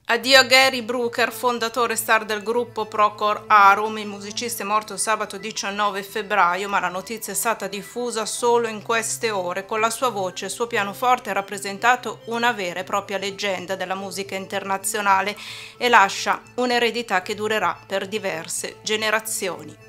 Addio a Gary Brooker, fondatore e star del gruppo Procol Harum. Il musicista è morto sabato 19 febbraio, ma la notizia è stata diffusa solo in queste ore. Con la sua voce e il suo pianoforte ha rappresentato una vera e propria leggenda della musica internazionale e lascia un'eredità che durerà per diverse generazioni.